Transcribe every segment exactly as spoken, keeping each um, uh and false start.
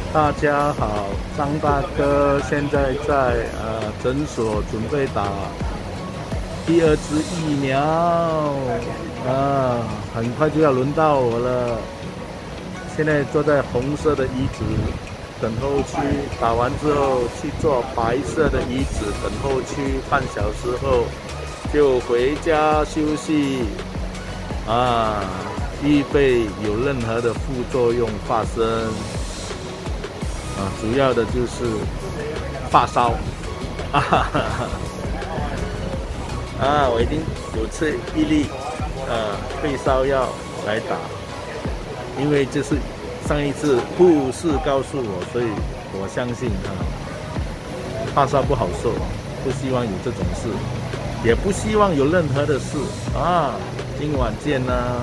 大家好，张大哥现在在呃诊所准备打第二支疫苗啊，很快就要轮到我了。现在坐在红色的椅子等候区，打完之后去坐白色的椅子等候区，半小时后就回家休息啊，预备有任何的副作用发生。啊，主要的就是发烧，啊哈哈哈，啊，我已经有吃一粒呃退烧药来打，因为这是上一次护士告诉我，所以我相信啊，发烧不好受，不希望有这种事，也不希望有任何的事啊，今晚见啦。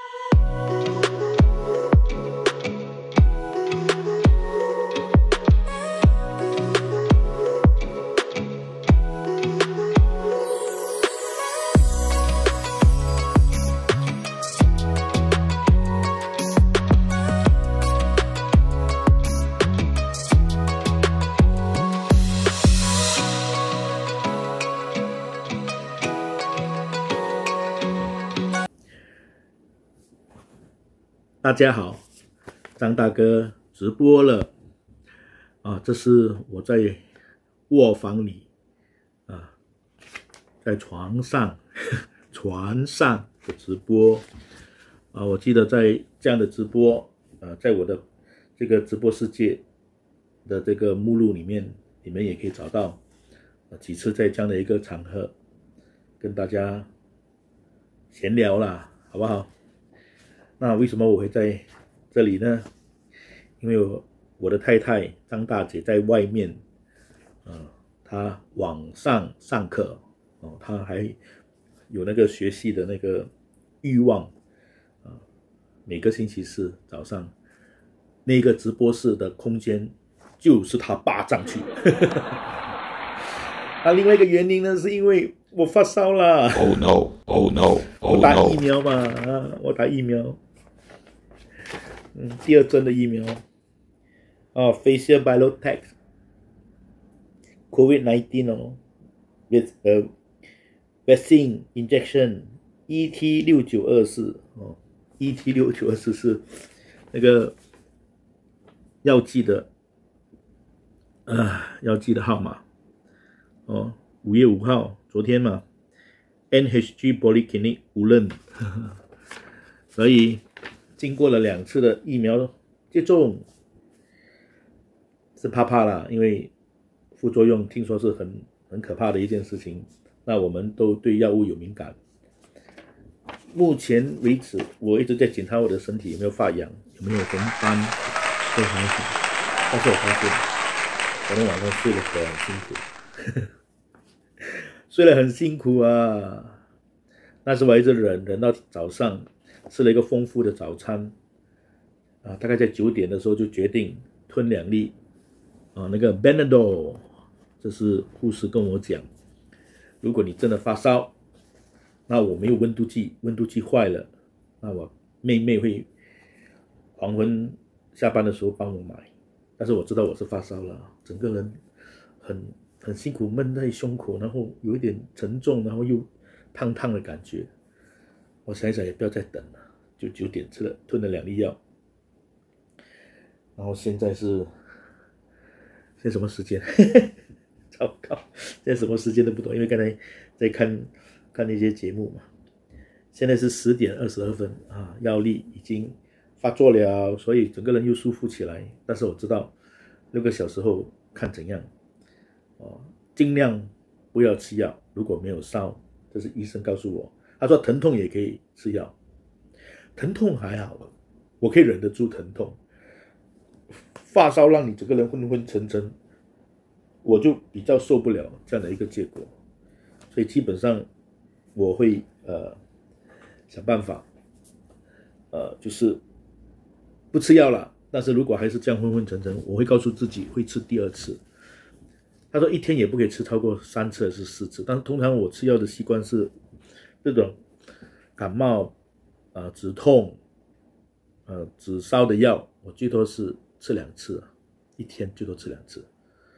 大家好，张大哥直播了啊！这是我在卧房里啊，在床上呵呵床上的直播啊！我记得在这样的直播啊，在我的这个直播世界的这个目录里面，你们也可以找到啊几次在这样的一个场合跟大家闲聊啦，好不好？那为什么我会在这里呢？因为我我的太太张大姐在外面，呃，她网上上课哦，她还有那个学习的那个欲望啊、呃。每个星期四早上，那个直播室的空间就是她霸占去。那另外一个原因呢，是因为我发烧了。 Oh no! Oh no! Oh no! 我打疫苗嘛，啊，我打疫苗。嗯，第二针的疫苗，哦 ，Pfizer BioNTech COVID 十九 哦 ，with a vaccine injection E T 六九二四 哦 ，E T 六九二四是那个药剂的啊，药剂的号码哦，五月五号，昨天嘛 ，N H G Polyclinic 无论，所以。经过了两次的疫苗接种，是怕怕啦，因为副作用听说是很很可怕的一件事情。那我们都对药物有敏感。目前为止，我一直在检查我的身体有没有发痒，有没有红斑，都还好。但是我发现，昨天晚上睡了起来很辛苦，睡了很辛苦啊。那时我还一直忍忍到早上。吃了一个丰富的早餐，啊，大概在九点的时候就决定吞两粒，啊，那个 Benadryl， 这是护士跟我讲，如果你真的发烧，那我没有温度计，温度计坏了，那我妹妹会黄昏下班的时候帮我买，但是我知道我是发烧了，整个人很很辛苦，闷在胸口，然后有一点沉重，然后又烫烫的感觉。我想一想也不要再等了，就九点吃了吞了两粒药，然后现在是现在什么时间？糟糕，现在什么时间都不懂，因为刚才在看看那些节目嘛。现在是十点二十二分啊，药力已经发作了，所以整个人又舒服起来。但是我知道六个小时后看怎样，哦，尽量不要吃药，如果没有烧，这是医生告诉我。他说疼痛也可以吃药，疼痛还好，我可以忍得住疼痛。发烧让你整个人昏昏沉沉，我就比较受不了这样的一个结果，所以基本上我会呃想办法，呃就是不吃药了。但是如果还是这样昏昏沉沉，我会告诉自己会吃第二次。他说一天也不可以吃超过三次还是四次，但是通常我吃药的习惯是。这种感冒、呃止痛、呃止烧的药，我最多是吃两次啊， 一天最多吃两次。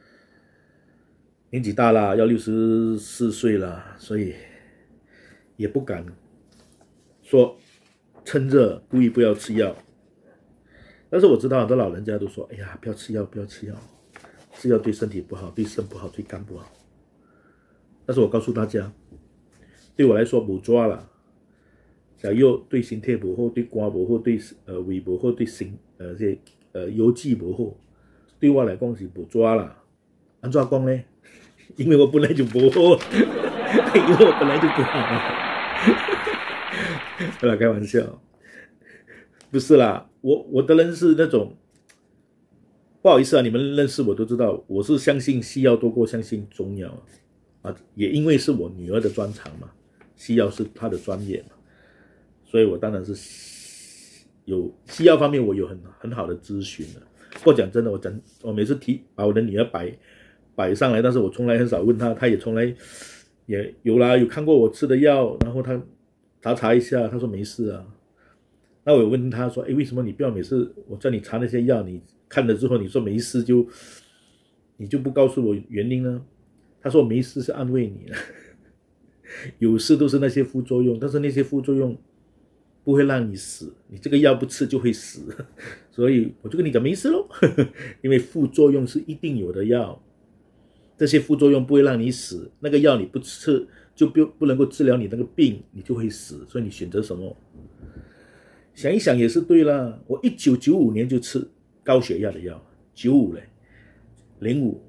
年纪大了，要六十四岁了，所以也不敢说趁热故意不要吃药。但是我知道很多老人家都说：“哎呀，不要吃药，不要吃药，吃药对身体不好，对肾不好，对肝不好。”但是我告诉大家，对我来说没抓了，假药对身体不好，对肝不好，对呃胃不好，对心呃这呃邮寄不好，对我来讲是没抓了。安怎讲呢？因为我本来就不好，因为我本来就不好。不啦，开玩笑，不是啦，我我的人是那种，不好意思啊，你们认识我都知道，我是相信西药多过相信中药啊，也因为是我女儿的专长嘛，西药是她的专业嘛，所以我当然是有西药方面我有很很好的咨询的。不过讲真的，我讲我每次提把我的女儿摆摆上来，但是我从来很少问她，她也从来也有啦，有看过我吃的药，然后她查查一下，她说没事啊。那我有问她说，哎，为什么你不要每次我叫你查那些药，你看了之后你说没事就你就不告诉我原因呢？她说没事是安慰你，有事都是那些副作用，但是那些副作用不会让你死，你这个药不吃就会死，所以我就跟你讲没事咯，因为副作用是一定有的药，这些副作用不会让你死，那个药你不吃就不不能够治疗你那个病，你就会死，所以你选择什么？想一想也是对啦，我一九九五年就吃高血压的药，九五嘞，零五，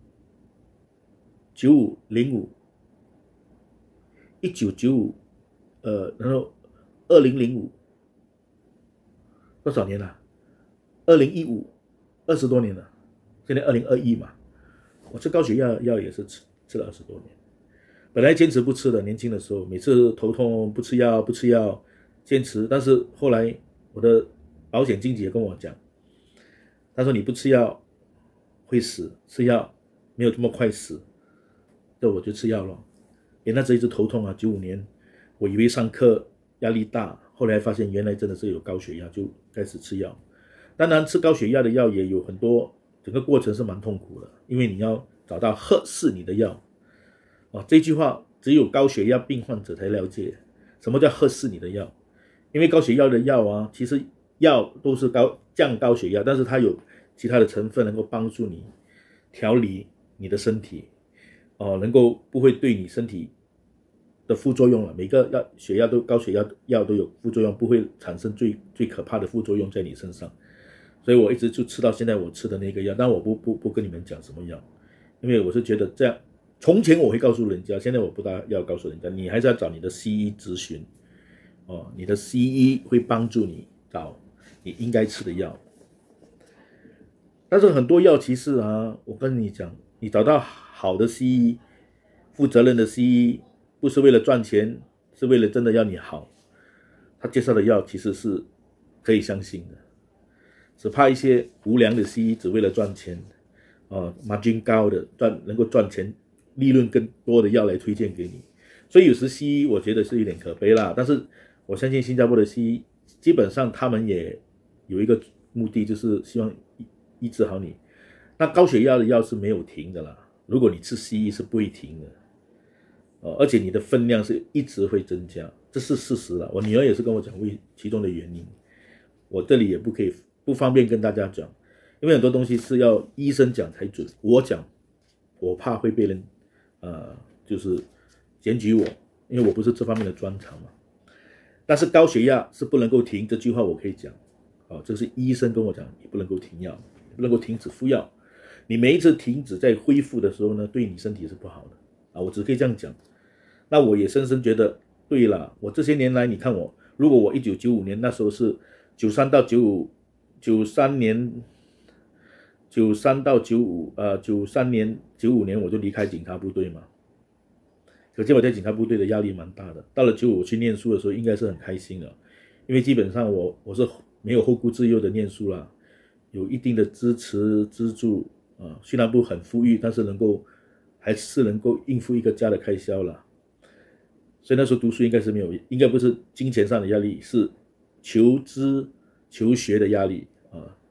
九五零五，一九九五，呃，然后二零零五，多少年了？二零一五，二十多年了，现在二零二一嘛。我吃高血压药也是吃吃了二十多年，本来坚持不吃的，年轻的时候每次头痛不吃药不吃药坚持，但是后来我的保险经纪也跟我讲，他说你不吃药会死，吃药没有这么快死，那我就吃药了。诶，那这一直头痛啊，九五年我以为上课压力大，后来发现原来真的是有高血压，就开始吃药。当然吃高血压的药也有很多，整个过程是蛮痛苦的，因为你要找到合适你的药。哦，这句话只有高血压病患者才了解，什么叫合适你的药？因为高血压的药啊，其实药都是高降高血压，但是它有其他的成分能够帮助你调理你的身体，哦，能够不会对你身体的副作用了。每个药血压都高血压药都有副作用，不会产生最最可怕的副作用在你身上。所以我一直就吃到现在我吃的那个药，但我不不不跟你们讲什么药，因为我是觉得这样，从前我会告诉人家，现在我不大要告诉人家，你还是要找你的西医咨询，哦，你的西医会帮助你找你应该吃的药。但是很多药其实啊，我跟你讲，你找到好的西医，负责任的西医，不是为了赚钱，是为了真的要你好，他介绍的药其实是可以相信的。只怕一些无良的西医只为了赚钱，哦 margin 高的赚能够赚钱利润更多的药来推荐给你，所以有时西医我觉得是有点可悲啦。但是我相信新加坡的西医基本上他们也有一个目的，就是希望医治好你。那高血压的药是没有停的啦，如果你吃西医是不会停的，哦，而且你的分量是一直会增加，这是事实啦。我女儿也是跟我讲为其中的原因，我这里也不可以不方便跟大家讲，因为很多东西是要医生讲才准，我讲我怕会被人呃就是检举我，因为我不是这方面的专长嘛。但是高血压是不能够停，这句话我可以讲，哦，这是医生跟我讲，你不能够停药，不能够停止服药，你每一次停止在恢复的时候呢，对你身体是不好的啊，我只可以这样讲。那我也深深觉得，对了，我这些年来，你看我，如果我一九九五年那时候是九三到九五。九三年，九三到九五，呃，九三年、九五年我就离开警察部队嘛。可见我在警察部队的压力蛮大的。到了九五去念书的时候，应该是很开心的，因为基本上我我是没有后顾之忧的念书啦，有一定的支持资助啊、呃，虽然不很富裕，但是能够还是能够应付一个家的开销啦。所以那时候读书应该是没有，应该不是金钱上的压力，是求知。求学的压力啊，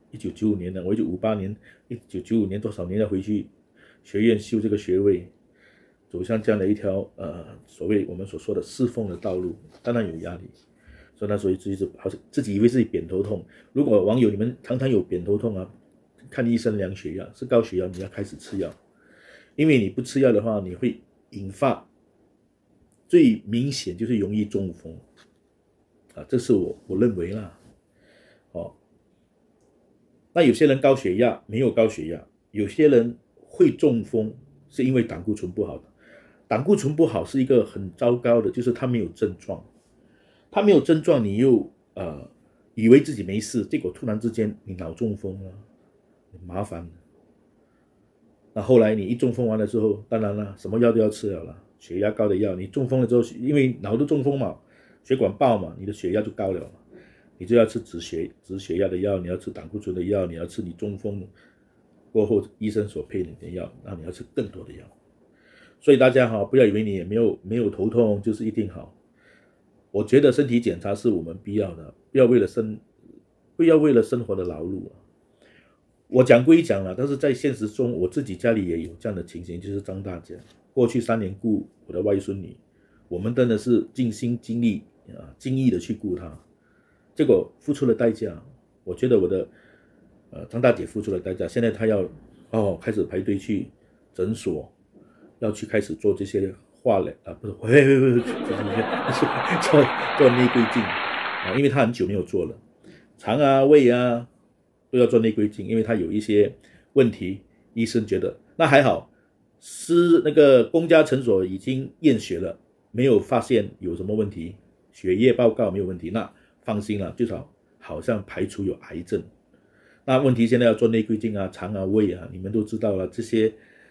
一九九五年的，我一九五八年、一九九五年多少年要回去学院修这个学位，走向这样的一条呃所谓我们所说的侍奉的道路，当然有压力。所以那时候一直好像自己以为自己扁头痛。如果网友你们常常有扁头痛啊，看医生量血压，是高血压，你要开始吃药，因为你不吃药的话，你会引发最明显就是容易中风啊，这是我我认为啦。哦，那有些人高血压没有高血压，有些人会中风是因为胆固醇不好的。胆固醇不好是一个很糟糕的，就是他没有症状。他没有症状，你又呃以为自己没事，结果突然之间你脑中风了，麻烦了。那后来你一中风完了之后，当然了，什么药都要吃了啦，血压高的药，你中风了之后，因为脑都中风嘛，血管爆嘛，你的血压就高了嘛，你就要吃止血止血压的药，你要吃胆固醇的药，你要吃你中风过后医生所配的药，那你要吃更多的药。所以大家哈，不要以为你也没有没有头痛就是一定好。我觉得身体检查是我们必要的，不要为了生，不要为了生活的劳碌啊。我讲归讲了，但是在现实中，我自己家里也有这样的情形，就是张大姐过去三年顾我的外孙女，我们真的是尽心尽力啊，尽意的去顾她，结果付出了代价。我觉得我的呃张大姐付出了代价，现在她要哦开始排队去诊所，要去开始做这些。化疗啊，不是，喂喂喂，做做内窥镜啊，因为他很久没有做了，肠啊、胃啊都要做内窥镜，因为他有一些问题，医生觉得那还好，是那个公家诊所已经验血了，没有发现有什么问题，血液报告没有问题，那放心了，至少好像排除有癌症。那问题现在要做内窥镜啊、肠啊、胃啊，你们都知道了，这些。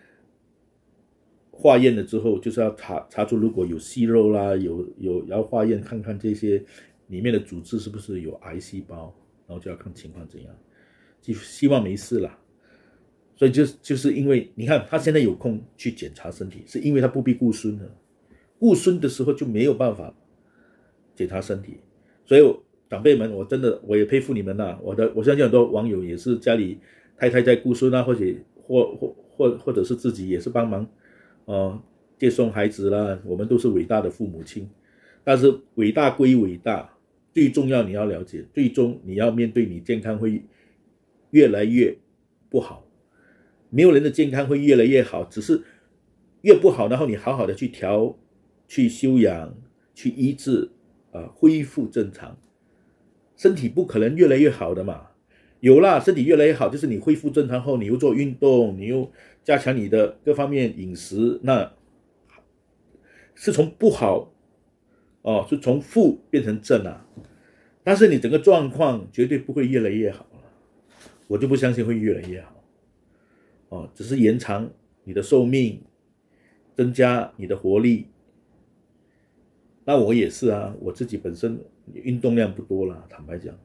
化验了之后，就是要查查出如果有息肉啦，有有要化验看看这些里面的组织是不是有癌细胞，然后就要看情况怎样，就希望没事啦。所以就就是因为你看他现在有空去检查身体，是因为他不必顾孙了，顾孙的时候就没有办法检查身体。所以长辈们，我真的我也佩服你们啦。我的我相信很多网友也是家里太太在顾孙啊，或者或或或或者是自己也是帮忙。哦，接送孩子啦，我们都是伟大的父母亲，但是伟大归伟大，最重要你要了解，最终你要面对你健康会越来越不好，没有人的健康会越来越好，只是越不好，然后你好好的去调、去修养、去医治，啊，恢复正常，身体不可能越来越好的嘛。有啦，身体越来越好，就是你恢复正常后，你又做运动，你又加强你的各方面饮食，那是从不好哦，是从负变成正啊。但是你整个状况绝对不会越来越好，我就不相信会越来越好哦，只是延长你的寿命，增加你的活力。那我也是啊，我自己本身运动量不多啦，坦白讲。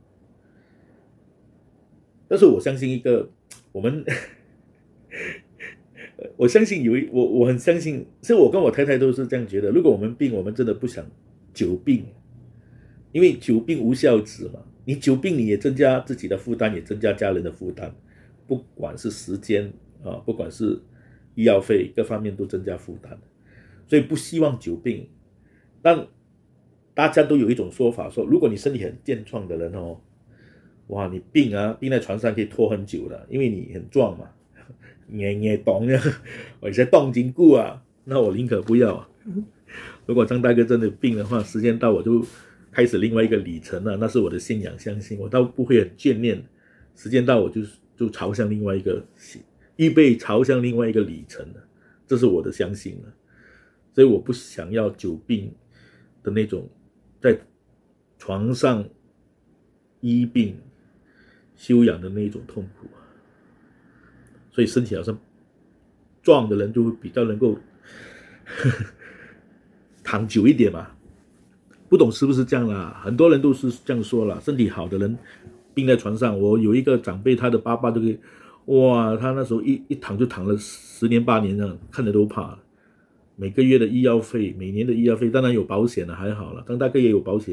但是我相信一个，我们，我相信有一我我很相信，是我跟我太太都是这样觉得。如果我们病，我们真的不想久病，因为久病无孝子嘛。你久病，你也增加自己的负担，也增加家人的负担，不管是时间啊，不管是医药费，各方面都增加负担。所以不希望久病。但大家都有一种说法说，如果你身体很健壮的人哦。哇，你病啊，病在床上可以拖很久的，因为你很壮嘛，硬硬动呀，我在动筋骨啊，那我宁可不要。如果张大哥真的病的话，时间到我就开始另外一个里程了，那是我的信仰相信，我倒不会很眷恋。时间到我就就朝向另外一个，预备朝向另外一个里程了，这是我的相信了。所以我不想要久病的那种，在床上医病。修养的那一种痛苦，所以身体好像壮的人就会比较能够呵呵躺久一点嘛。不懂是不是这样啦？很多人都是这样说啦。身体好的人病在床上，我有一个长辈，他的爸爸都可以，哇，他那时候一一躺就躺了十年八年这样，看着都怕。每个月的医药费，每年的医药费，当然有保险了，还好了。张大哥也有保险，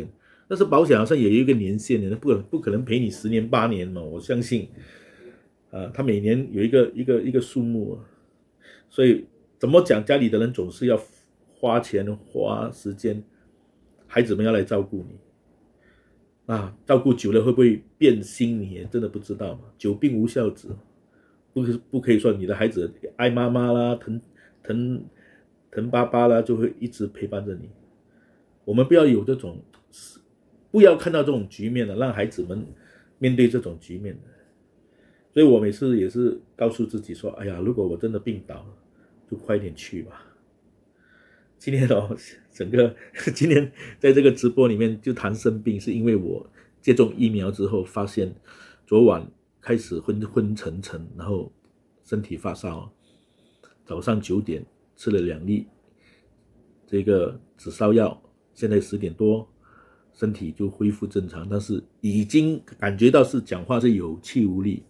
但是保险好像也有一个年限的，不可不可能赔你十年八年嘛，我相信，啊，他每年有一个一个一个数目，所以怎么讲，家里的人总是要花钱花时间，孩子们要来照顾你，啊，照顾久了会不会变心，你也真的不知道嘛，久病无孝子，不不可以说你的孩子爱妈妈啦，疼疼疼爸爸啦，就会一直陪伴着你。我们不要有这种，不要看到这种局面了，让孩子们面对这种局面的。所以我每次也是告诉自己说，哎呀，如果我真的病倒了，就快点去吧。今天哦，整个今天在这个直播里面就谈生病，是因为我接种疫苗之后发现，昨晚开始昏昏沉沉，然后身体发烧，早上九点吃了两粒这个止烧药，现在十点多，身体就恢复正常，但是已经感觉到是讲话是有气无力。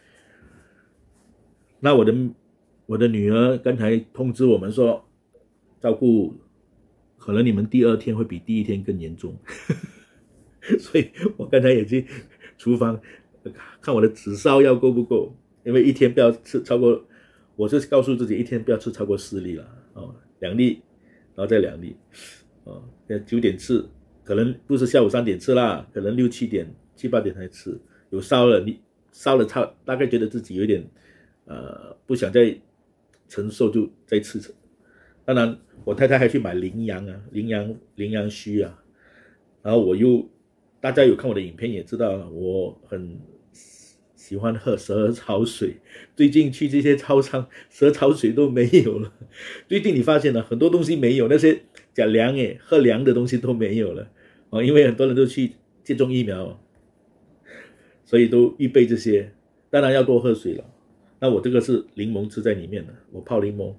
那我的我的女儿刚才通知我们说，照顾可能你们第二天会比第一天更严重，所以我刚才也去厨房看我的止烧药够不够，因为一天不要吃超过，我是告诉自己一天不要吃超过四粒了哦，两粒，然后再两粒，哦，九点吃，可能不是下午三点吃啦，可能六七点、七八点才吃，有烧了，你烧了差大概觉得自己有点呃不想再承受，就再吃。当然，我太太还去买羚羊啊，羚羊羚羊须啊，然后我又大家有看我的影片也知道，我很喜欢喝蛇草水，最近去这些超商，蛇草水都没有了。最近你发现了很多东西没有，那些讲凉诶喝凉的东西都没有了哦，因为很多人都去接种疫苗，所以都预备这些。当然要多喝水了。那我这个是柠檬汁在里面的，我泡柠檬。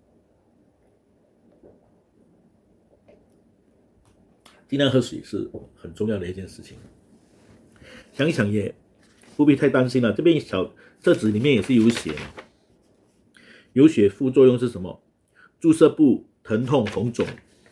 尽量喝水是很重要的一件事情。想一想也不必太担心了。这边小册子里面也是有写，有血副作用是什么？注射部疼痛红肿。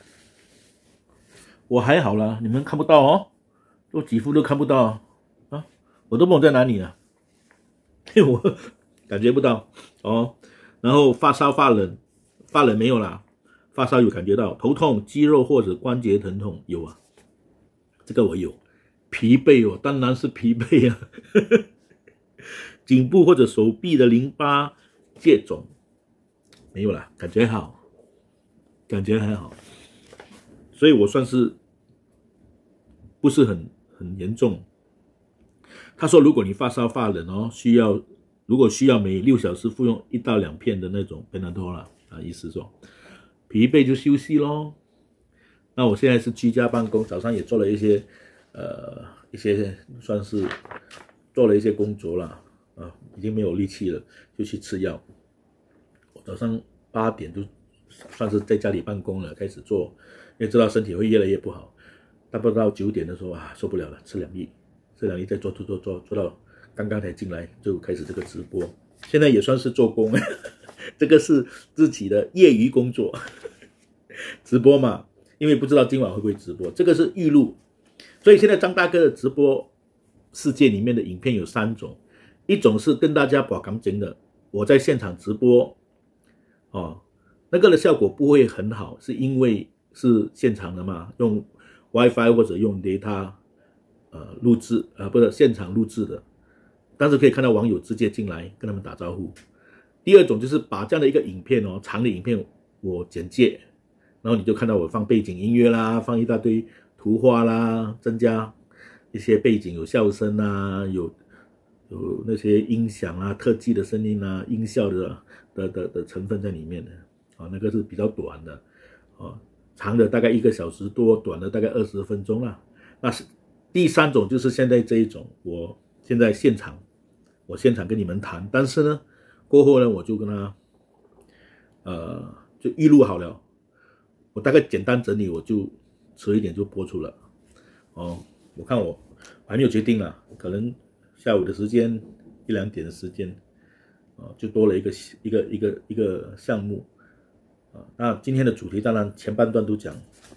我还好啦，你们看不到哦，我几乎都看不到啊，我都不懂在哪里啊，我感觉不到哦。然后发烧发冷，发冷没有啦。发烧有感觉到，头痛、肌肉或者关节疼痛有啊，这个我有。疲惫哦，当然是疲惫啊。颈部或者手臂的淋巴结肿没有啦，感觉还好，感觉还好。所以我算是不是很很严重。他说，如果你发烧发冷哦，需要如果需要每六小时服用一到两片的那种 Panadol 啦啊，意思说。疲惫就休息咯。那我现在是居家办公，早上也做了一些呃一些算是做了一些工作啦啊，已经没有力气了，就去吃药。我早上八点就算是在家里办公了，开始做，因为知道身体会越来越不好。差不多到九点的时候啊，受不了了，吃两粒，吃两粒再做做做做做到刚刚才进来就开始这个直播，现在也算是做工。这个是自己的业余工作，直播嘛，因为不知道今晚会不会直播，这个是预录。所以现在张大哥的直播世界里面的影片有三种，一种是跟大家把钢筋的，我在现场直播，哦，那个的效果不会很好，是因为是现场的嘛，用 WiFi 或者用 data 呃录制，呃不是现场录制的，但是可以看到网友直接进来跟他们打招呼。第二种就是把这样的一个影片哦，长的影片我简介，然后你就看到我放背景音乐啦，放一大堆图画啦，增加一些背景有笑声啊，有有那些音响啊、特技的声音啊、音效的的的的成分在里面的啊，那个是比较短的啊，长的大概一个小时多，短的大概二十分钟啦。那是第三种就是现在这一种，我现在现场，我现场跟你们谈，但是呢。过后呢，我就跟他，呃，就预录好了，我大概简单整理，我就迟一点就播出了。哦，我看我还没有决定啦，可能下午的时间一两点的时间，啊、呃，就多了一个一个一个一个项目，啊、呃，那今天的主题当然前半段都讲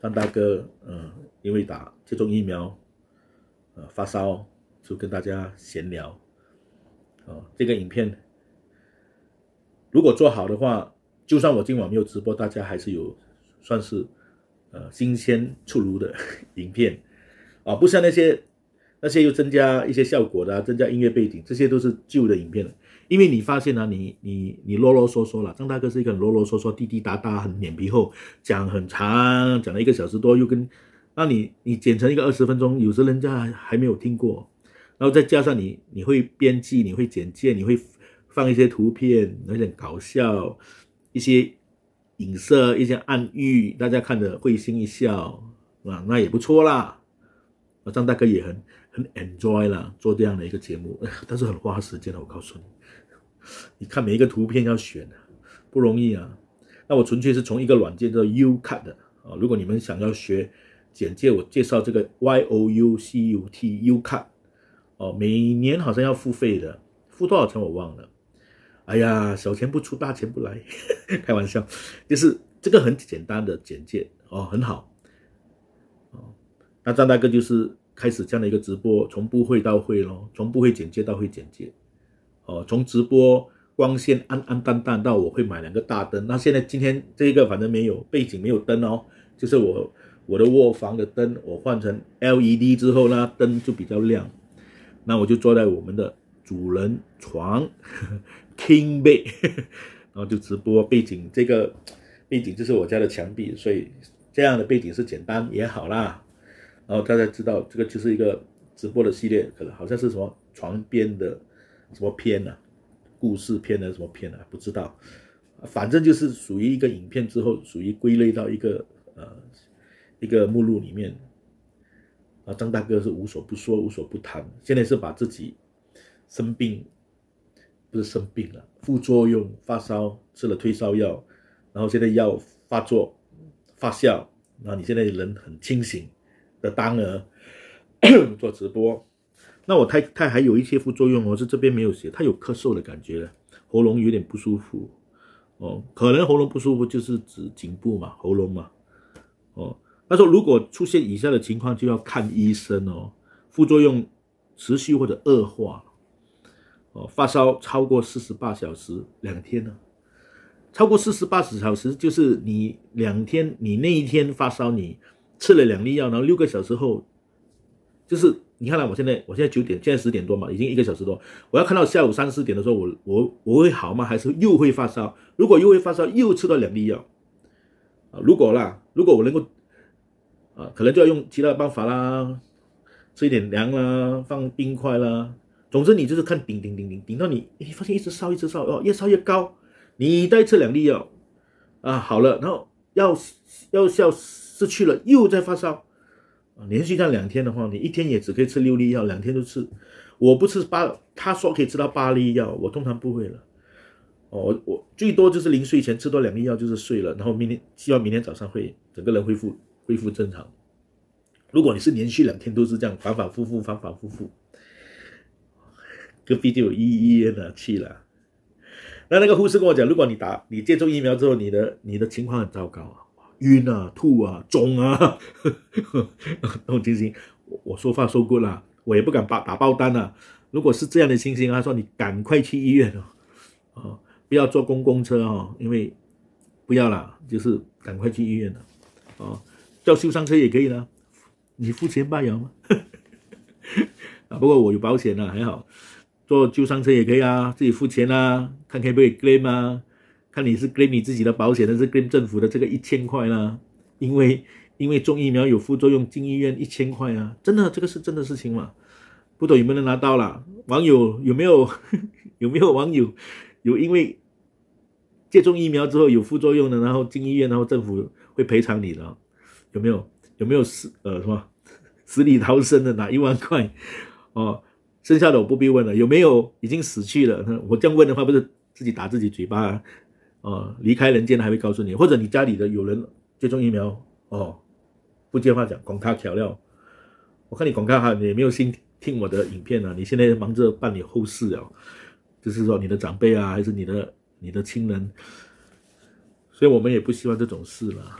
张大哥，嗯，因为打接种疫苗，呃，发烧，就跟大家闲聊。哦，这个影片如果做好的话，就算我今晚没有直播，大家还是有算是呃新鲜出炉的影片啊，不像那些那些又增加一些效果的、啊，增加音乐背景，这些都是旧的影片了。因为你发现啊，你你你啰啰嗦嗦了，张大哥是一个很啰啰嗦嗦、滴滴答答、很脸皮厚，讲很长，讲了一个小时多，又跟那你你剪成一个二十分钟，有时人家还还没有听过，然后再加上你你会编辑，你会剪接，你会放一些图片，有点搞笑，一些影射，一些暗喻，大家看着会心一笑啊，那也不错啦。张大哥也很很 enjoy 啦，做这样的一个节目，但是很花时间的，我告诉你。你看每一个图片要选不容易啊。那我纯粹是从一个软件叫 YouCut 的啊，如果你们想要学简介，我介绍这个 Y O U C U T YouCut 哦，每年好像要付费的，付多少钱我忘了。哎呀，小钱不出大钱不来，开玩笑，就是这个很简单的简介哦，很好哦。那张大哥就是开始这样的一个直播，从不会到会咯，从不会简介到会简介。哦，从直播光线暗暗淡淡到我会买两个大灯，那现在今天这个反正没有背景没有灯哦，就是我我的卧房的灯我换成 L E D 之后呢，灯就比较亮。那我就坐在我们的主人床 King Bed， 然后就直播，背景这个背景就是我家的墙壁，所以这样的背景是简单也好啦。然后大家知道这个就是一个直播的系列，可能好像是什么床边的什么片啊，故事片的什么片啊，不知道，反正就是属于一个影片之后，属于归类到一个呃一个目录里面。啊，张大哥是无所不说，无所不谈，现在是把自己生病，不是生病了，副作用发烧，吃了退烧药，然后现在药发作发酵，然后你现在人很清醒的当儿做直播。那我太太还有一些副作用哦，是这边没有写，她有咳嗽的感觉了，喉咙有点不舒服哦，可能喉咙不舒服就是指颈部嘛，喉咙嘛，哦，他说如果出现以下的情况就要看医生哦，副作用持续或者恶化，哦，发烧超过四十八小时，两天呢，超过四十八小时就是你两天，你那一天发烧，你吃了两粒药，然后六个小时后，就是你看了，我现在我现在九点，现在十点多嘛，已经一个小时多。我要看到下午三四点的时候，我我我会好吗？还是又会发烧？如果又会发烧，又吃到两粒药啊，如果啦，如果我能够啊，可能就要用其他的办法啦，吃一点凉啦，放冰块啦。总之你就是看顶顶顶顶顶到你，你发现一直烧一直烧哦，越烧越高，你再吃两粒药啊，好了，然后药药效失去了，又在发烧。连续这样两天的话，你一天也只可以吃六粒药，两天就吃。我不吃八，他说可以吃到八粒药，我通常不会了。哦，我我最多就是临睡前吃多两粒药就是睡了，然后明天希望明天早上会整个人恢复恢复正常。如果你是连续两天都是这样反反复复反反复复，隔壁就有医院了去了。那那个护士跟我讲，如果你打你接种疫苗之后，你的你的情况很糟糕啊。晕啊，吐啊，肿啊，那种情形，我我说话说过了，我也不敢打打爆单啊。如果是这样的情形，他说你赶快去医院哦，哦，不要坐公共车哦，因为不要啦，就是赶快去医院了，哦，叫救伤车也可以啦，你付钱罢了嘛。啊，不过我有保险啦，还好，坐救伤车也可以啊，自己付钱啊，看可不可以 claim 啊。看你是 claim 你自己的保险的，是 claim 政府的这个一千块啦，因为因为种疫苗有副作用，进医院一千块啊，真的这个是真的事情嘛？不懂有没有人拿到啦？网友有没有有没有网友有因为接种疫苗之后有副作用的，然后进医院，然后政府会赔偿你的？有没有有没有死呃什么死里逃生的拿一万块？哦，剩下的我不必问了。有没有已经死去了？我这样问的话，不是自己打自己嘴巴啊？哦，离开人间还会告诉你，或者你家里的有人接种疫苗哦，不接话讲，广卡调料。我看你广卡哈，你也没有心听我的影片啊，你现在忙着办理后事啊，就是说你的长辈啊，还是你的你的亲人，所以我们也不希望这种事了。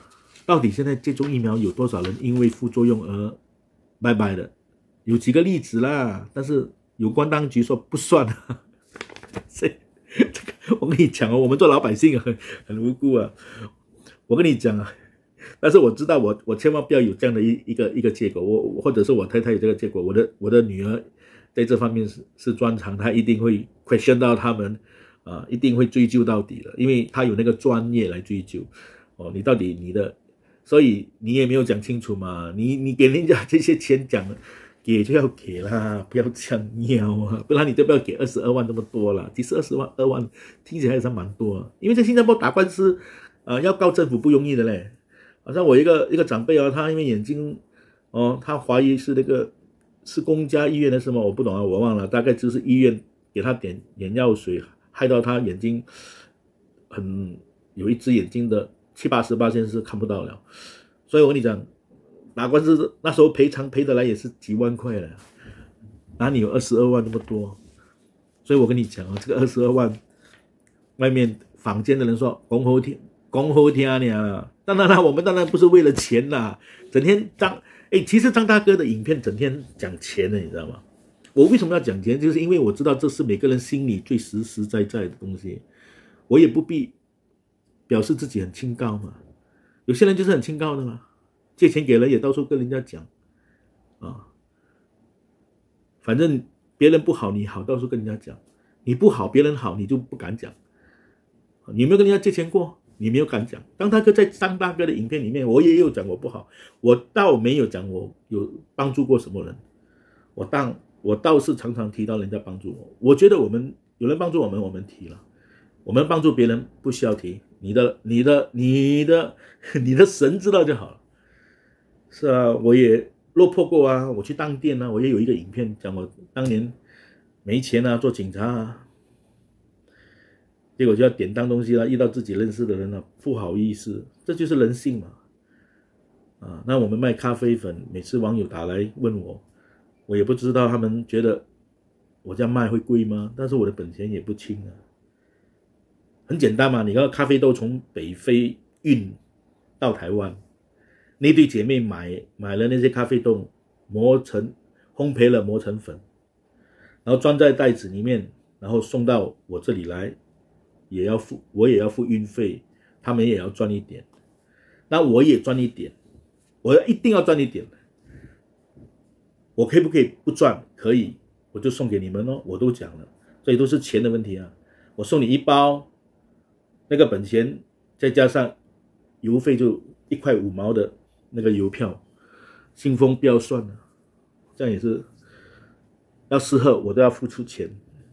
到底现在接种疫苗有多少人因为副作用而拜拜的？有几个例子啦，但是有关当局说不算啊。所以这个我跟你讲哦，我们做老百姓很很无辜啊。我跟你讲啊，但是我知道我我千万不要有这样的一一个一个结果，我或者是我太太有这个结果，我的我的女儿在这方面是是专长，她一定会 question 到他们啊、呃，一定会追究到底的，因为她有那个专业来追究。哦，你到底你的，所以你也没有讲清楚嘛，你你给人家这些钱讲了，给就要给啦，不要这样要啊，不然你就不要给二十二万这么多了。其实二十万二万听起来还是蛮多啊，因为在新加坡打官司，呃，要告政府不容易的嘞。好像我一个一个长辈啊，他因为眼睛，哦，他怀疑是那个是公家医院的什么，我不懂啊，我忘了，大概就是医院给他点眼药水，害到他眼睛很有一只眼睛的。七八十八线是看不到了，所以我跟你讲，打官司那时候赔偿赔得来也是几万块了，哪里有二十二万那么多？所以我跟你讲啊，这个二十二万，外面坊间的人说公后天公后天呢，当然啦，我们当然不是为了钱啦，整天张哎，其实张大哥的影片整天讲钱的，你知道吗？我为什么要讲钱？就是因为我知道这是每个人心里最实实在在的东西，我也不必。表示自己很清高嘛，有些人就是很清高的嘛，借钱给人也到处跟人家讲啊，反正别人不好你好，到处跟人家讲，你不好别人好你就不敢讲。你有没有跟人家借钱过？你没有敢讲。张大哥在张大哥的影片里面，我也有讲我不好，我倒没有讲我有帮助过什么人，我当我倒是常常提到人家帮助我，我觉得我们有人帮助我们，我们提了，我们帮助别人不需要提。你的、你的、你的、你的神知道就好了。是啊，我也落魄过啊，我去当店啊，我也有一个影片讲我当年没钱啊，做警察啊，结果就要典当东西啦，遇到自己认识的人啊，不好意思，这就是人性嘛。啊，那我们卖咖啡粉，每次网友打来问我，我也不知道他们觉得我这样卖会贵吗？但是我的本钱也不轻啊。很简单嘛，你看咖啡豆从北非运到台湾，那对姐妹买买了那些咖啡豆，磨成烘焙了磨成粉，然后装在袋子里面，然后送到我这里来，也要付我也要付运费，他们也要赚一点，那我也赚一点，我一定要赚一点。我可以不可以不赚？可以，我就送给你们咯，我都讲了，所以都是钱的问题啊。我送你一包。那个本钱再加上邮费就一块五毛的那个邮票，信封不要算了，这样也是要适合我都要付出钱。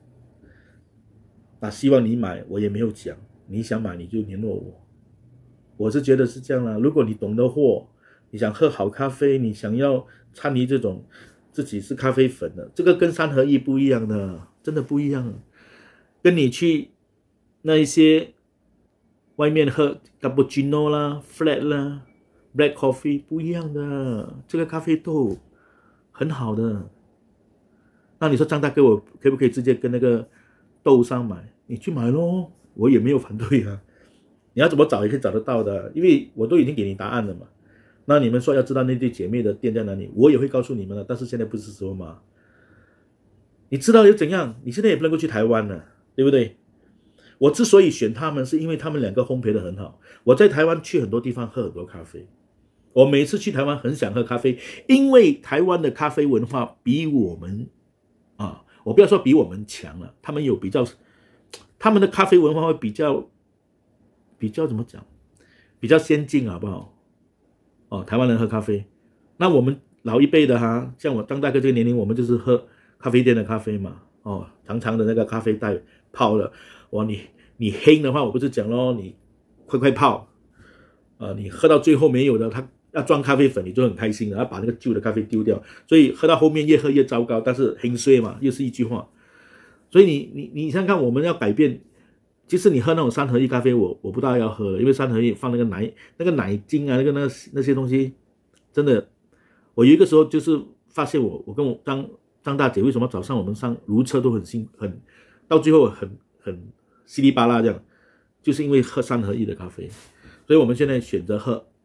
那希望你买，我也没有讲，你想买你就联络我，我是觉得是这样啦。如果你懂得货，你想喝好咖啡，你想要参与这种自己是咖啡粉的，这个跟三合一不一样的，真的不一样。跟你去那一些外面喝 cappuccino 啦 flat 啦 black coffee 不一样的，这个咖啡豆很好的。那你说张大哥我可不可以直接跟那个豆商买？你去买咯，我也没有反对啊。你要怎么找也可以找得到的，因为我都已经给你答案了嘛。那你们说要知道那对姐妹的店在哪里，我也会告诉你们的，但是现在不是时候嘛。你知道又怎样？你现在也不能够去台湾了，对不对？我之所以选他们，是因为他们两个烘焙的很好。我在台湾去很多地方喝很多咖啡，我每次去台湾很想喝咖啡，因为台湾的咖啡文化比我们啊，我不要说比我们强了，他们有比较，他们的咖啡文化会比较比较怎么讲，比较先进，好不好？哦，台湾人喝咖啡，那我们老一辈的哈，像我张大哥这个年龄，我们就是喝咖啡店的咖啡嘛，哦，长长的那个咖啡袋泡了，哇，你你黑的话，我不是讲咯，你快快泡，呃，你喝到最后没有的，他要装咖啡粉，你就很开心了，要把那个旧的咖啡丢掉，所以喝到后面越喝越糟糕，但是很衰嘛，又是一句话，所以你你你想想看，我们要改变。其实你喝那种三合一咖啡，我我不大要喝了，因为三合一放那个奶那个奶精啊，那个那个那些东西，真的，我有一个时候就是发现我我跟我张张大姐为什么早上我们上如车都很辛很，到最后很很稀里巴拉这样，就是因为喝三合一的咖啡，所以我们现在选择喝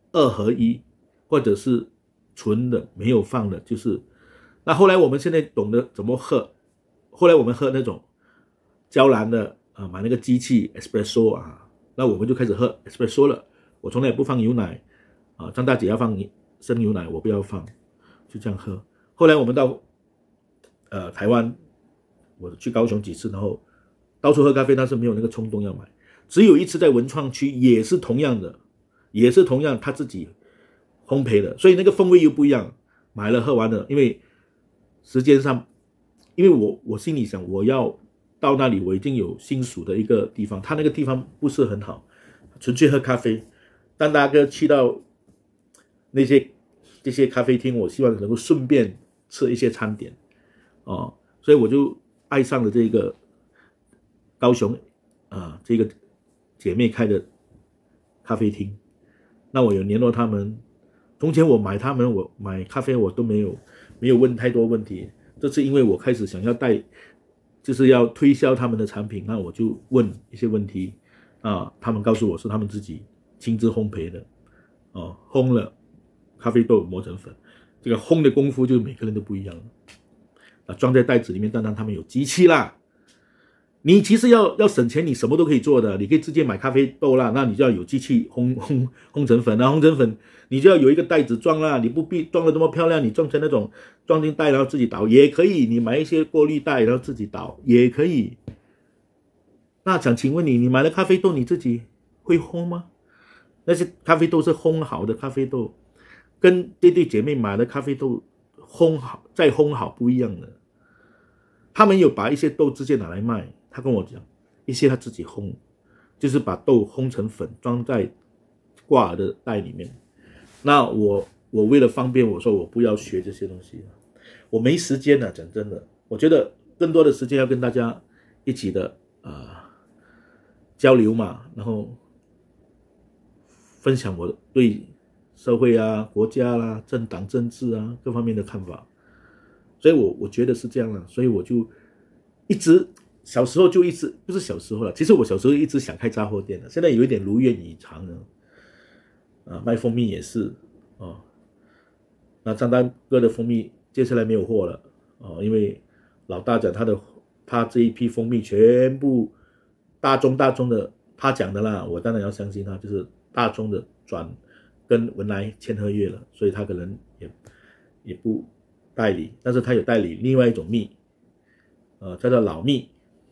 二合一，或者是纯的没有放的，就是那后来我们现在懂得怎么喝，后来我们喝那种娇兰的啊，买那个机器 espresso 啊，那我们就开始喝 espresso 了。我从来也不放牛奶啊，张大姐要放生牛奶，我不要放，就这样喝。后来我们到呃台湾，我去高雄几次，然后到处喝咖啡，但是没有那个冲动要买。只有一次在文创区，也是同样的，也是同样他自己烘焙的，所以那个风味又不一样。买了喝完了，因为时间上，因为我我心里想我要到那里，我已经有新属的一个地方，他那个地方不是很好，纯粹喝咖啡。但大哥去到那些这些咖啡厅，我希望能够顺便吃一些餐点哦，所以我就爱上了这个高雄啊这个姐妹开的咖啡厅。那我有联络他们，从前我买他们，我买咖啡我都没有没有问太多问题。这次因为我开始想要带，就是要推销他们的产品，那我就问一些问题啊，他们告诉我是他们自己亲自烘焙的，哦，烘了咖啡豆磨成粉，这个烘的功夫就每个人都不一样了。啊，装在袋子里面，当然他们有机器啦。你其实要要省钱，你什么都可以做的，你可以直接买咖啡豆啦，那你就要有机器烘烘烘成粉啊，烘成粉你就要有一个袋子装啦，你不必装的这么漂亮，你装成那种装进袋然后自己倒也可以，你买一些过滤袋然后自己倒也可以。那想请问你，你买了咖啡豆你自己会烘吗？那些咖啡豆是烘好的咖啡豆，跟这对姐妹买的咖啡豆烘好再烘好不一样的。他们有把一些豆直接拿来卖，他跟我讲，一些他自己烘，就是把豆烘成粉，装在挂耳的袋里面。那我我为了方便，我说我不要学这些东西，我没时间了、啊。讲真的，我觉得更多的时间要跟大家一起的啊、呃、交流嘛，然后分享我对社会啊、国家啦、啊、政党政治啊各方面的看法。所以我我觉得是这样了，所以我就一直小时候就一直不是小时候了，其实我小时候一直想开杂货店的，现在有一点如愿以偿了。啊，卖蜂蜜也是哦，那张大哥的蜂蜜接下来没有货了哦，因为老大讲他的他这一批蜂蜜全部大宗大宗的，他讲的啦，我当然要相信他，就是大宗的转跟文莱签合约了，所以他可能也也不代理，但是他有代理另外一种蜜，呃，叫做老蜜，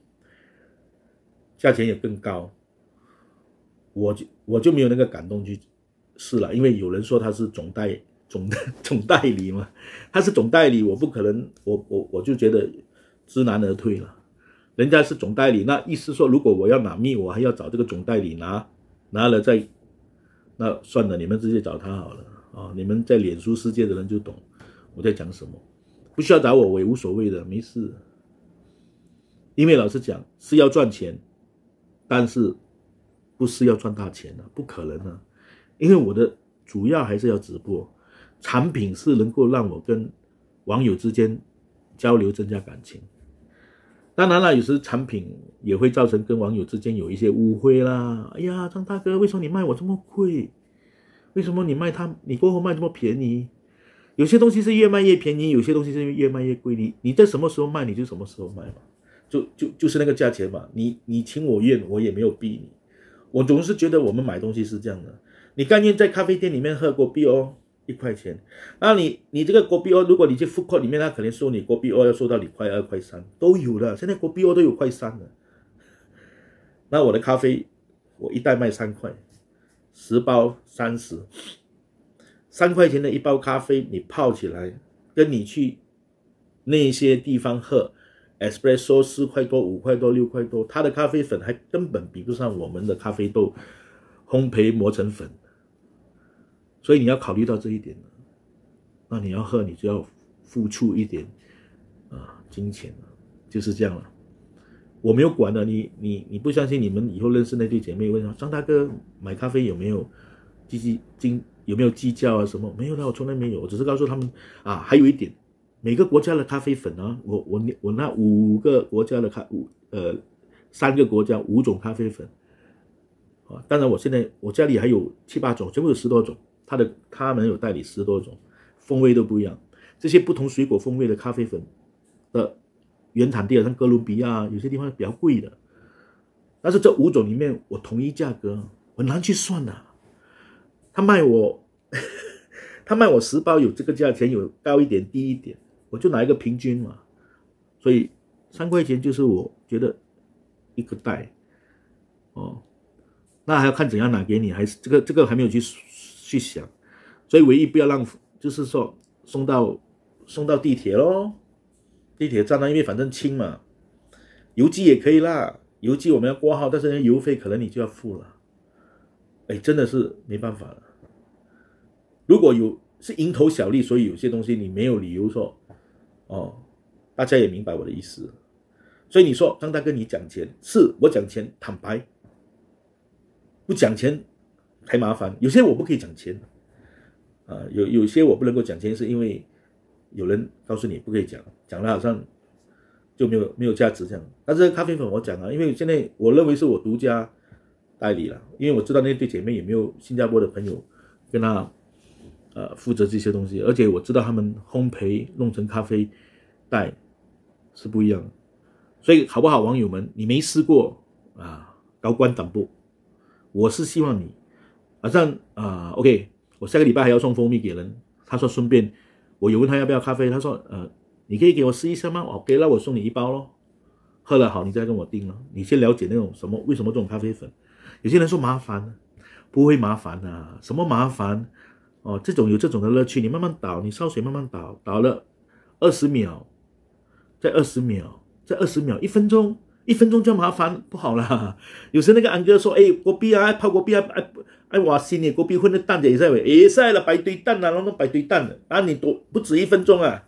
价钱也更高，我就我就没有那个感动去试了，因为有人说他是总代总总代理嘛，他是总代理，我不可能，我我我就觉得知难而退了。人家是总代理，那意思说，如果我要拿蜜，我还要找这个总代理拿，拿了再，那算了，你们直接找他好了啊、哦！你们在脸书世界的人就懂我在讲什么，不需要找我，我也无所谓的，没事。因为老实讲是要赚钱，但是不是要赚大钱的、啊，不可能啊！因为我的主要还是要直播，产品是能够让我跟网友之间交流，增加感情。当然了，有时产品也会造成跟网友之间有一些误会啦。哎呀，张大哥，为什么你卖我这么贵？为什么你卖他，你过后卖这么便宜？有些东西是越卖越便宜，有些东西是越卖越贵。你你在什么时候卖，你就什么时候卖嘛，就就就是那个价钱嘛。你你情我愿，我也没有逼你。我总是觉得我们买东西是这样的，你甘愿在咖啡店里面喝果啤哦，一块钱，那你你这个果啤哦，如果你去 food court 里面，他可能收你果啤哦，要收到你块二块三都有的，现在果啤哦都有块三的。那我的咖啡，我一袋卖三块，十包三十，三块钱的一包咖啡，你泡起来，跟你去那些地方喝 espresso 四块多、五块多、六块多，它的咖啡粉还根本比不上我们的咖啡豆烘焙磨成粉。所以你要考虑到这一点，那你要喝，你就要付出一点啊金钱，就是这样了。我没有管的，你你你不相信，你们以后认识那对姐妹问说，张大哥买咖啡有没有计计经有没有计较啊什么？没有的，我从来没有，我只是告诉他们啊，还有一点，每个国家的咖啡粉啊，我我我那五个国家的咖五呃三个国家五种咖啡粉。啊，当然我现在我家里还有七八种，全部有十多种， 它的他们有代理十多种，风味都不一样。这些不同水果风味的咖啡粉的原产地，像哥伦比亚，有些地方比较贵的。但是这五种里面，我统一价格很难去算的、啊。他卖我，他卖我十包有这个价钱，有高一点低一点，我就拿一个平均嘛。所以三块钱就是我觉得一个袋哦，那还要看怎样拿给你，还是这个这个还没有去去想。所以唯一不要让，就是说送到送到地铁咯，地铁站啊，因为反正轻嘛，邮寄也可以啦。邮寄我们要挂号，但是邮费可能你就要付了，哎，真的是没办法了。如果有是蝇头小利，所以有些东西你没有理由说，哦，大家也明白我的意思。所以你说张大哥你讲钱，是我讲钱坦白，不讲钱太麻烦。有些我不可以讲钱，啊，有有些我不能够讲钱，是因为有人告诉你不可以讲，讲了好像就没有没有价值这样。但是咖啡粉我讲啊，因为现在我认为是我独家代理了，因为我知道那对姐妹也没有新加坡的朋友跟他呃负责这些东西，而且我知道他们烘焙弄成咖啡袋是不一样的。所以好不好，网友们，你没试过啊，高官党部，我是希望你好像啊 ，OK， 我下个礼拜还要送蜂蜜给人，他说顺便我有问他要不要咖啡，他说呃。你可以给我试一下吗 ？OK， 那我送你一包咯。喝了好，你再跟我订了。你先了解那种什么，为什么这种咖啡粉？有些人说麻烦，不会麻烦啊，什么麻烦？哦，这种有这种的乐趣，你慢慢倒，你烧水慢慢倒，倒了二十秒，再二十秒，再二十秒，一分钟，一分钟就麻烦，不好啦。有时那个安哥说，哎，国币啊，泡国币啊，哎哎，哇，新年国币混的蛋也在喂，也在了，摆堆蛋啊，然后摆堆蛋的，啊，你多不止一分钟啊。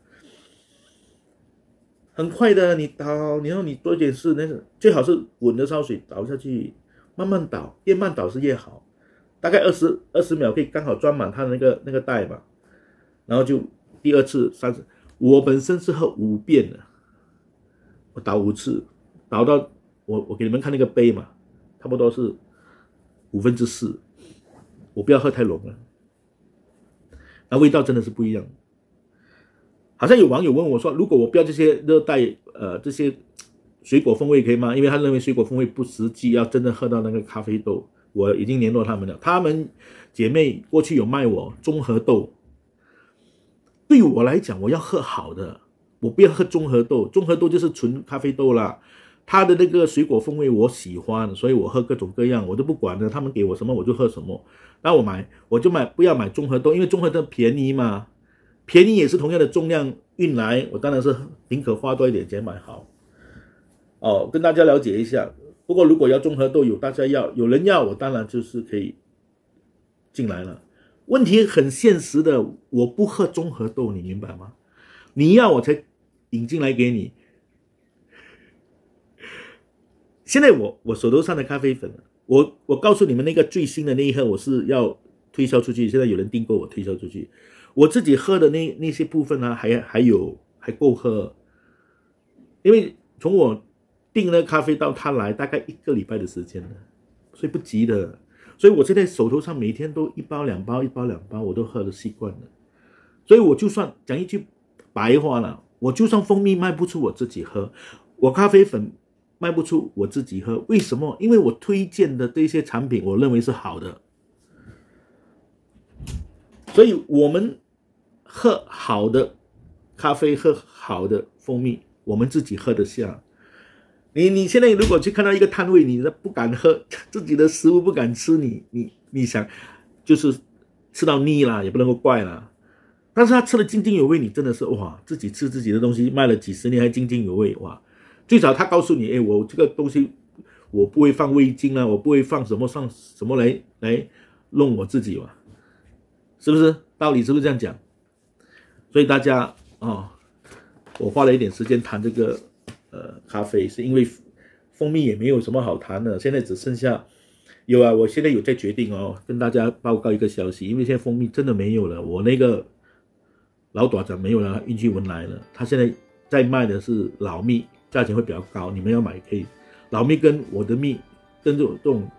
很快的，你倒，然后你多一点事，那个最好是滚的烧水倒下去，慢慢倒，越慢倒是越好。大概二十二十秒可以刚好装满它的那个那个袋嘛，然后就第二次、三次。我本身是喝五遍的，我倒五次，倒到我我给你们看那个杯嘛，差不多是五分之四，我不要喝太浓了，那味道真的是不一样。好像有网友问我说，如果我不要这些热带呃这些水果风味可以吗？因为他认为水果风味不实际，要真的喝到那个咖啡豆。我已经联络他们了，他们姐妹过去有卖我综合豆。对我来讲，我要喝好的，我不要喝综合豆。综合豆就是纯咖啡豆啦，它的那个水果风味我喜欢，所以我喝各种各样，我都不管的，他们给我什么我就喝什么。那我买我就买，不要买综合豆，因为综合豆便宜嘛。便宜也是同样的重量运来，我当然是宁可花多一点钱买好。哦，跟大家了解一下。不过如果要综合豆有大家要有人要，我当然就是可以进来了。问题很现实的，我不喝综合豆，你明白吗？你要我才引进来给你。现在我我手头上的咖啡粉，我我告诉你们那个最新的那一盒我是要推销出去，现在有人订购我推销出去。我自己喝的那那些部分呢、啊，还还有还够喝，因为从我订了咖啡到他来大概一个礼拜的时间了，所以不急的。所以我现在手头上每天都一包两包一包两包，我都喝的习惯了。所以我就算讲一句白话了，我就算蜂蜜卖不出我自己喝，我咖啡粉卖不出我自己喝，为什么？因为我推荐的这些产品我认为是好的，所以我们喝好的咖啡，喝好的蜂蜜，我们自己喝得下。你你现在如果去看到一个摊位，你不敢喝自己的食物，不敢吃，你你你想就是吃到腻啦，也不能够怪啦。但是他吃的津津有味，你真的是哇，自己吃自己的东西卖了几十年还津津有味哇！最少他告诉你，哎，我这个东西我不会放味精啊，我不会放什么上什么来来弄我自己嘛，是不是？道理是不是这样讲？所以大家哦，我花了一点时间谈这个呃咖啡，是因为蜂蜜也没有什么好谈的，现在只剩下有啊，我现在有在决定哦，跟大家报告一个消息，因为现在蜂蜜真的没有了，我那个老短长没有了，运气文来了，他现在在卖的是老蜜，价钱会比较高，你们要买可以。老蜜跟我的蜜跟这种这种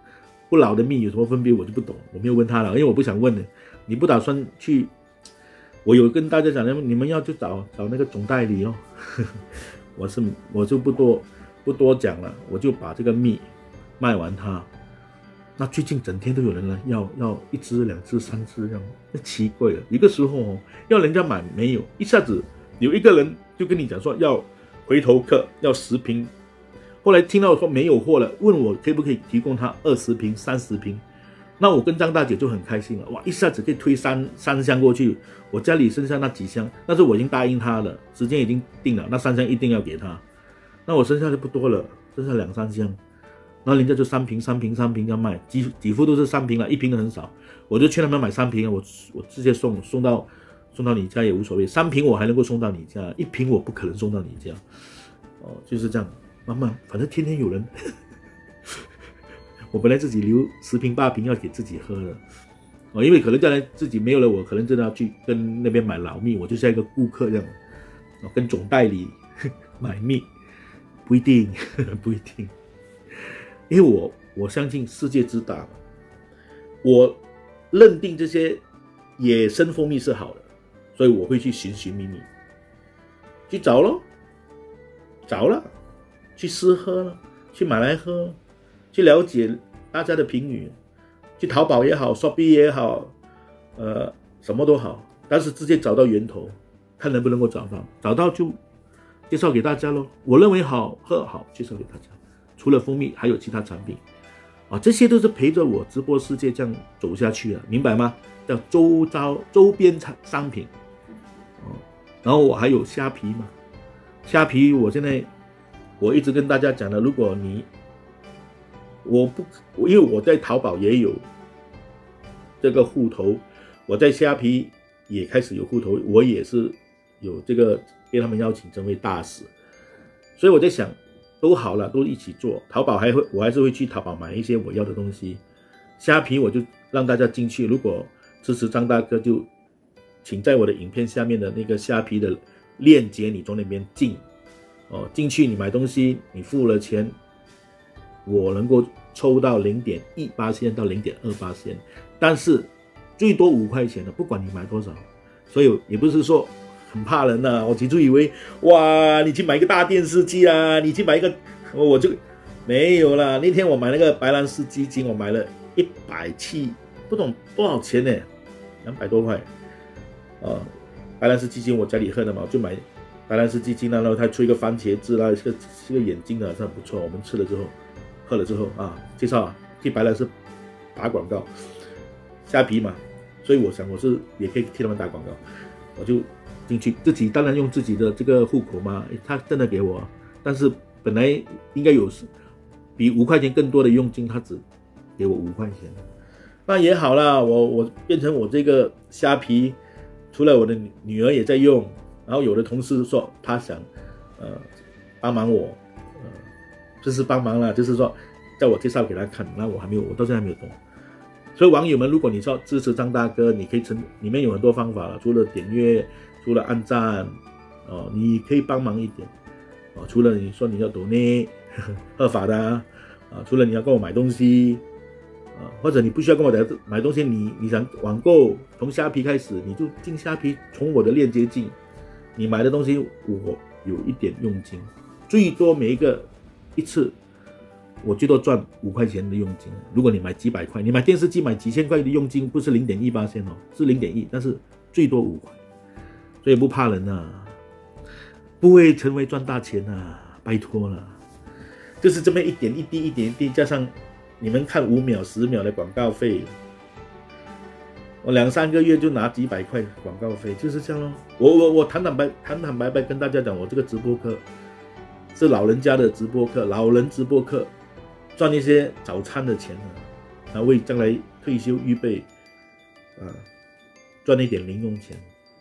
不老的蜜有什么分别，我就不懂，我没有问他了，因为我不想问了。你不打算去？我有跟大家讲，你们要去找找那个总代理哦。我是我就不多不多讲了，我就把这个蜜卖完它。那最近整天都有人来要要一支、两支、三支这样，那奇怪了。有个时候哦，要人家买没有，一下子有一个人就跟你讲说要回头客，要十瓶。后来听到说没有货了，问我可不可以提供他二十瓶、三十瓶。那我跟张大姐就很开心了，哇，一下子可以推三三箱过去。我家里剩下那几箱，但是我已经答应他了，时间已经定了，那三箱一定要给他。那我剩下的不多了，剩下两三箱，然后人家就三瓶、三瓶、三瓶要卖，几几乎都是三瓶了，一瓶的很少。我就劝他们买三瓶，我我直接送送到送到你家也无所谓，三瓶我还能够送到你家，一瓶我不可能送到你家。哦，就是这样，慢慢，反正天天有人。我本来自己留十瓶八瓶要给自己喝的，哦，因为可能将来自己没有了，我可能真的要去跟那边买老蜜，我就像一个顾客这样，哦，跟总代理买蜜，不一定，不一定，因为我我相信世界之大，我认定这些野生蜂蜜是好的，所以我会去寻寻觅觅，去找咯，找了，去试喝了，去买来喝。去了解大家的评语，去淘宝也好 ，Shopee 也好，呃，什么都好，但是直接找到源头，看能不能够找到，找到就介绍给大家咯。我认为好喝好，介绍给大家。除了蜂蜜，还有其他产品，啊，这些都是陪着我直播世界这样走下去的，明白吗？叫周遭周边产商品，哦，然后我还有虾皮嘛，虾皮我现在我一直跟大家讲的，如果你我不，因为我在淘宝也有这个户头，我在虾皮也开始有户头，我也是有这个被他们邀请成为大使，所以我在想，都好了，都一起做。淘宝还会，我还是会去淘宝买一些我要的东西。虾皮我就让大家进去，如果支持张大哥，就请在我的影片下面的那个虾皮的链接，你从那边进，哦，进去你买东西，你付了钱。我能够抽到 零点一八 到 零点二八， 但是最多五块钱的，不管你买多少，所以也不是说很怕人呐、啊。我起初以为，哇，你去买一个大电视机啊，你去买一个，我就没有啦。那天我买那个白兰氏基金，我买了一百七，不懂多少钱呢，两百多块啊。白兰氏基金我家里喝的嘛，我就买白兰氏基金啊，然后它出一个番茄汁啦，是个是个眼睛的，是很不错。我们吃了之后。喝了之后啊，介绍啊，替白兰氏打广告，虾皮嘛，所以我想我是也可以替他们打广告，我就进去，自己当然用自己的这个户口嘛，他真的给我，但是本来应该有比五块钱更多的佣金，他只给我五块钱，那也好啦，我我变成我这个虾皮，除了我的女儿也在用，然后有的同事说他想呃帮忙我。这是帮忙了，就是说叫我介绍给他看，那我还没有，我到现在还没有动。所以网友们，如果你说支持张大哥，你可以成，里面有很多方法了，除了点阅，除了按赞，哦，你可以帮忙一点，哦，除了你说你要donate合法的啊，除了你要跟我买东西，啊，或者你不需要跟我买买东西，你你想网购，从虾皮开始，你就进虾皮，从我的链接进，你买的东西我有一点佣金，最多每一个。一次我最多赚五块钱的佣金。如果你买几百块，你买电视机买几千块的佣金，不是 零点一八 哦，是 零点一， 但是最多五块，所以不怕人啊，不会成为赚大钱啊，拜托了，就是这么一点一滴一点一滴，加上你们看五秒十秒的广告费，我两三个月就拿几百块广告费，就是这样咯。我我我坦坦白坦坦白白跟大家讲，我这个直播课是老人家的直播课，老人直播课赚一些早餐的钱啊，为将来退休预备啊，赚一点零用钱，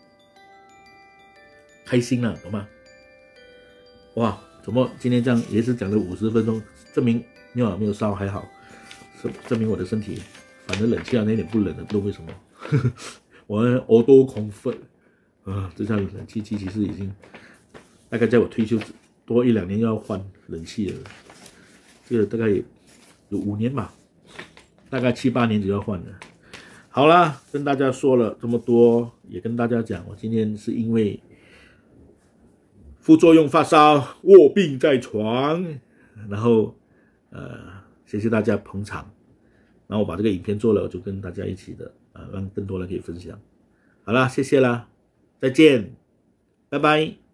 开心了，懂吗？哇，怎么今天这样也是讲了五十分钟，证明尿没有烧还好，证明我的身体反正冷气啊那点不冷的，不知道为什么。我耳朵空腹啊，这下冷气机其实已经大概在我退休多一两年要换冷气了，这个大概有五年吧， 大概七八年就要换了。好啦，跟大家说了这么多，也跟大家讲，我今天是因为副作用发烧，卧病在床，然后呃，谢谢大家捧场。然后我把这个影片做了，我就跟大家一起的啊、呃，让更多人可以分享。好啦，谢谢啦，再见，拜拜。